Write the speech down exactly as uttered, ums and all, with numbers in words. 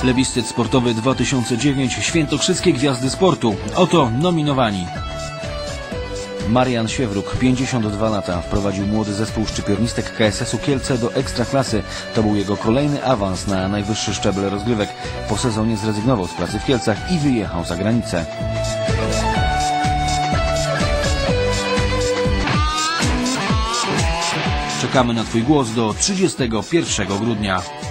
Plebiscyt sportowy dwa tysiące dziewięć. Świętokrzyskie gwiazdy sportu. Oto nominowani. Marian Siewruk, pięćdziesiąt dwa lata, wprowadził młody zespół szczypiornistek K S S-u Kielce do Ekstraklasy. To był jego kolejny awans na najwyższy szczebel rozgrywek. Po sezonie zrezygnował z pracy w Kielcach i wyjechał za granicę. Czekamy na Twój głos do trzydziestego pierwszego grudnia.